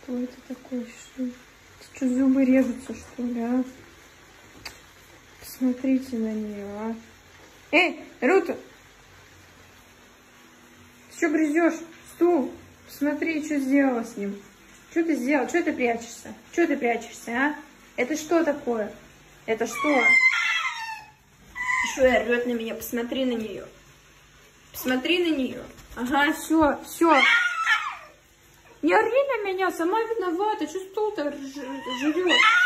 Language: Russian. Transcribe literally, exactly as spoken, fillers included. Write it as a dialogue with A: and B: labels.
A: Что это такое? Что? Что, зубы режутся, что ли, а? Посмотрите на нее, а. Эй, Рута! Ты что грызешь? Стул! Посмотри, что сделала с ним. Что ты сделал? Что ты прячешься? Что ты прячешься, а? Это что такое? Это что? Что орёт на меня? Посмотри на нее. Посмотри на нее. Ага, все, все. Не ори на меня, сама виновата. Что стул-то жрет?